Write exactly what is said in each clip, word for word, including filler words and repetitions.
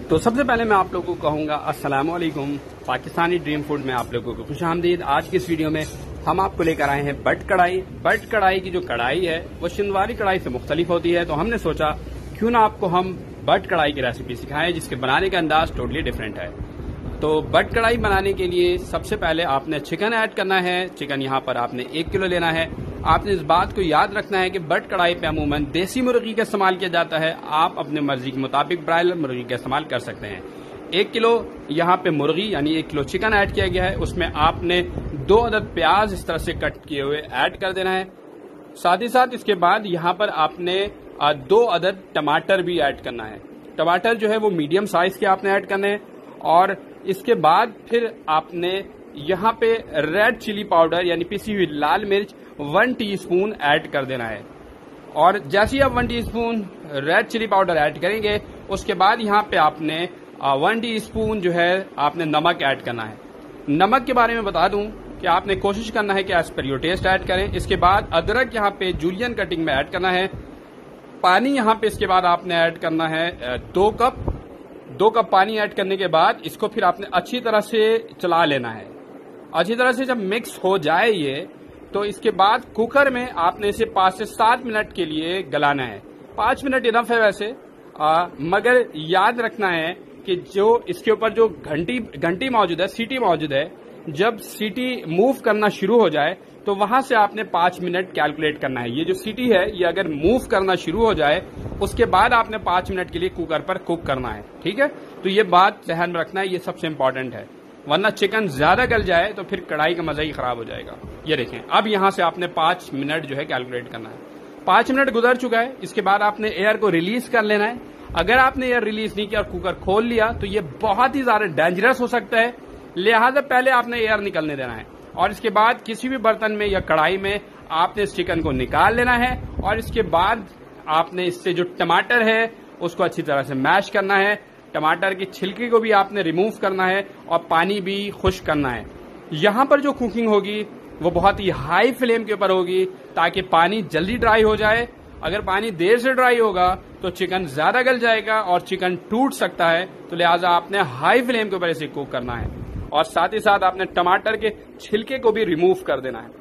तो सबसे पहले मैं आप लोगों को कहूंगा अस्सलाम वालेकुम। पाकिस्तानी ड्रीम फूड में आप लोगों को खुशामदीद। आज की इस वीडियो में हम आपको लेकर आए हैं बट कढ़ाई। बट कढ़ाई की जो कढ़ाई है वो शिंदवारी कढ़ाई से मुख्तलिफ होती है, तो हमने सोचा क्यों ना आपको हम बट कढ़ाई की रेसिपी सिखाएं जिसके बनाने का अंदाज टोटली डिफरेंट है। तो बट कढ़ाई बनाने के लिए सबसे पहले आपने चिकन ऐड करना है। चिकन यहाँ पर आपने एक किलो लेना है। आपने इस बात को याद रखना है कि बट कढ़ाई पे अमूमन देसी मुर्गी का इस्तेमाल किया जाता है। आप अपने मर्जी के मुताबिक ब्रायलर मुर्गी का इस्तेमाल कर सकते हैं। एक किलो यहाँ पे मुर्गी यानी एक किलो चिकन ऐड किया गया है। उसमें आपने दो अदद प्याज इस तरह से कट किए हुए ऐड कर देना है। साथ ही साथ इसके बाद यहाँ पर आपने दो अदद टमाटर भी ऐड करना है। टमाटर जो है वो मीडियम साइज के आपने ऐड करने हैं। और इसके बाद फिर आपने यहाँ पे रेड चिली पाउडर यानी पिसी हुई लाल मिर्च वन टीस्पून ऐड कर देना है। और जैसे ही आप one teaspoon red chilli powder add करेंगे उसके बाद यहाँ पे आपने वन टीस्पून जो है आपने नमक ऐड करना है। नमक के बारे में बता दूं कि आपने कोशिश करना है कि as per your taste add करें। इसके बाद अदरक यहाँ पे जूलियन कटिंग में ऐड करना है। पानी यहाँ पे इसके बाद आपने ऐड करना है दो कप। दो कप पानी ऐड करने के बाद इसको फिर आपने अच्छी तरह से चला लेना है। अच्छी तरह से जब मिक्स हो जाए ये, तो इसके बाद कुकर में आपने इसे पाँच से सात मिनट के लिए गलाना है। पाँच मिनट इनफ है वैसे, आ, मगर याद रखना है कि जो इसके ऊपर जो घंटी घंटी मौजूद है, सीटी मौजूद है, जब सीटी मूव करना शुरू हो जाए तो वहां से आपने पाँच मिनट कैलकुलेट करना है। ये जो सीटी है ये अगर मूव करना शुरू हो जाए उसके बाद आपने पाँच मिनट के लिए कुकर पर कुक करना है। ठीक है, तो ये बात ध्यान में रखना है, ये सबसे इम्पोर्टेंट है, वरना चिकन ज्यादा गल जाए तो फिर कढ़ाई का मजा ही खराब हो जाएगा। ये देखें, अब यहां से आपने पांच मिनट जो है कैलकुलेट करना है। पांच मिनट गुजर चुका है। इसके बाद आपने एयर को रिलीज कर लेना है। अगर आपने एयर रिलीज नहीं किया और कुकर खोल लिया तो ये बहुत ही ज्यादा डेंजरस हो सकता है, लिहाजा पहले आपने एयर निकलने देना है। और इसके बाद किसी भी बर्तन में या कढ़ाई में आपने इस चिकन को निकाल लेना है। और इसके बाद आपने इससे जो टमाटर है उसको अच्छी तरह से मैश करना है। टमाटर की छिलके को भी आपने रिमूव करना है और पानी भी खुश्क करना है। यहां पर जो कुकिंग होगी वो बहुत ही हाई फ्लेम के ऊपर होगी ताकि पानी जल्दी ड्राई हो जाए। अगर पानी देर से ड्राई होगा तो चिकन ज्यादा गल जाएगा और चिकन टूट सकता है, तो लिहाजा आपने हाई फ्लेम के ऊपर इसे कुक करना है। और साथ ही साथ आपने टमाटर के छिलके को भी रिमूव कर देना है।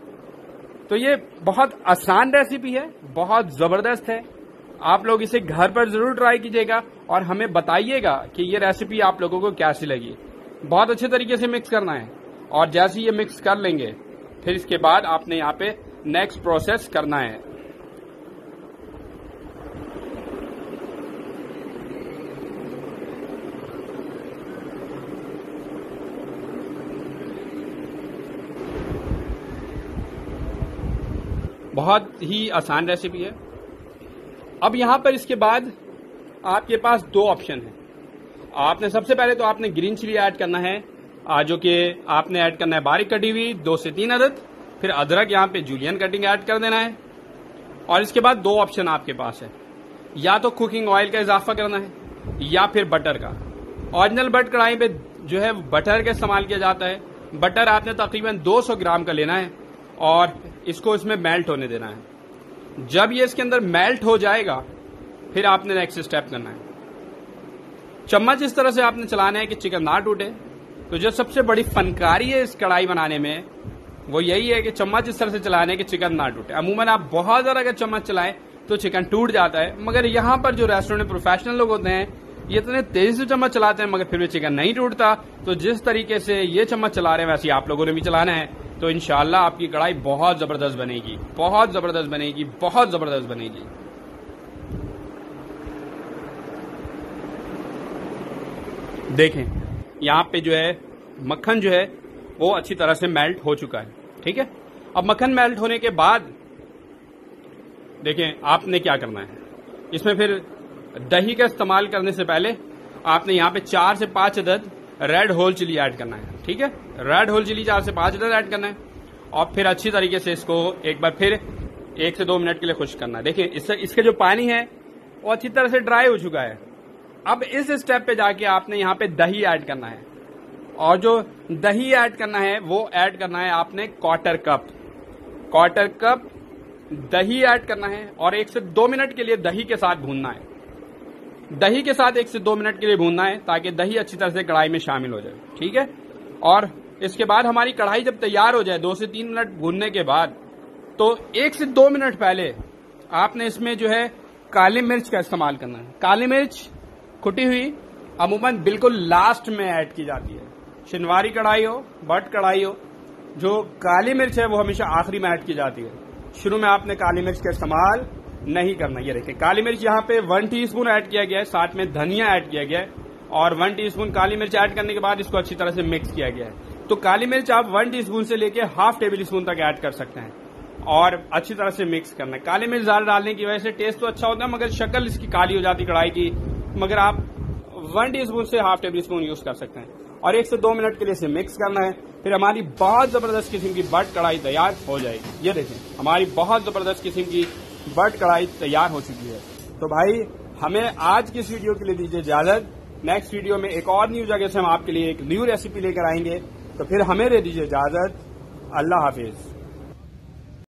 तो ये बहुत आसान रेसिपी है, बहुत जबरदस्त है। आप लोग इसे घर पर जरूर ट्राई कीजिएगा और हमें बताइएगा कि ये रेसिपी आप लोगों को कैसी लगी। बहुत अच्छे तरीके से मिक्स करना है और जैसे ये मिक्स कर लेंगे फिर इसके बाद आपने यहाँ पे नेक्स्ट प्रोसेस करना है। बहुत ही आसान रेसिपी है। अब यहां पर इसके बाद आपके पास दो ऑप्शन है। आपने सबसे पहले तो आपने ग्रीन चिली ऐड करना है, जो कि आपने ऐड करना है बारीक कटी हुई दो से तीन अदद। फिर अदरक यहाँ पे जूलियन कटिंग ऐड कर देना है। और इसके बाद दो ऑप्शन आपके पास है, या तो कुकिंग ऑयल का इजाफा करना है या फिर बटर का। ओरिजिनल बट कढ़ाई पे जो है बटर का इस्तेमाल किया जाता है। बटर आपने तकरीबन दो सौ ग्राम का लेना है और इसको इसमें मेल्ट होने देना है। जब ये इसके अंदर मेल्ट हो जाएगा फिर आपने नेक्स्ट स्टेप करना है। चम्मच इस तरह से आपने चलाना है कि चिकन ना टूटे। तो जो सबसे बड़ी फनकारी है इस कढ़ाई बनाने में वो यही है कि चम्मच इस तरह से चलाना है कि चिकन ना टूटे। अमूमन आप बहुत ज्यादा अगर चम्मच चलाएं तो चिकन टूट जाता है, मगर यहाँ पर जो रेस्टोरेंट में प्रोफेशनल लोग होते हैं ये इतने तेजी से चम्मच चलाते हैं मगर फिर भी चिकन नहीं टूटता। तो जिस तरीके से ये चम्मच चला रहे हैं वैसे आप लोगों ने भी चलाना है, तो इंशाल्लाह आपकी कढ़ाई बहुत जबरदस्त बनेगी, बहुत जबरदस्त बनेगी, बहुत जबरदस्त बनेगी। देखें यहाँ पे जो है मक्खन जो है वो अच्छी तरह से मेल्ट हो चुका है। ठीक है, अब मक्खन मेल्ट होने के बाद देखें आपने क्या करना है। इसमें फिर दही का इस्तेमाल करने से पहले आपने यहाँ पे चार से पांच अदद रेड होल चिली ऐड करना है। ठीक है, रेड होल चिली चार से पांच अदद ऐड करना है और फिर अच्छी तरीके से इसको एक बार फिर एक से दो मिनट के लिए खुश्क करना है। देखिए इससे इसके जो पानी है वो अच्छी तरह से ड्राई हो चुका है। अब इस स्टेप पे जाके आपने यहाँ पे दही ऐड करना है और जो दही ऐड करना है वो ऐड करना है आपने क्वार्टर कप क्वार्टर कप दही ऐड करना है और एक से दो मिनट के लिए दही के साथ भूनना है। दही के साथ एक से दो मिनट के लिए भूनना है ताकि दही अच्छी तरह से कढ़ाई में शामिल हो जाए। ठीक है, और इसके बाद हमारी कढ़ाई जब तैयार हो जाए दो से तीन मिनट भूनने के बाद, तो एक से दो मिनट पहले आपने इसमें जो है काली मिर्च का इस्तेमाल करना है। काली मिर्च कुटी हुई अमूमन बिल्कुल लास्ट में ऐड की जाती है। शिनवारी कढ़ाई हो, बट कढ़ाई हो, जो काली मिर्च है वो हमेशा आखिरी में ऐड की जाती है। शुरू में आपने काली मिर्च का इस्तेमाल नहीं करना। ये देखिए काली मिर्च यहाँ पे वन टीस्पून ऐड किया गया है, साथ में धनिया ऐड किया गया है, और वन टीस्पून काली मिर्च ऐड करने के बाद इसको अच्छी तरह से मिक्स किया गया है। तो काली मिर्च आप वन टीस्पून से लेके हाफ टेबल स्पून तक ऐड कर सकते हैं और अच्छी तरह से मिक्स करना है। काली मिर्च ज्यादा डालने की वजह से टेस्ट तो अच्छा होता है, मगर शक्ल इसकी काली हो जाती कढ़ाई की। मगर आप वन टीस्पून से हाफ टेबल स्पून यूज कर सकते हैं और एक से दो मिनट के लिए इसे मिक्स करना है। फिर हमारी बहुत जबरदस्त किस्म की बट कढ़ाई तैयार हो जाएगी। ये देखें हमारी बहुत जबरदस्त किस्म की बट कढ़ाई तैयार हो चुकी है। तो भाई हमें आज की इस वीडियो के लिए दीजिए इजाजत। नेक्स्ट वीडियो में एक और न्यू जगह से हम आपके लिए एक न्यू रेसिपी लेकर आएंगे। तो फिर हमें दे दीजिए इजाजत। अल्लाह हाफिज।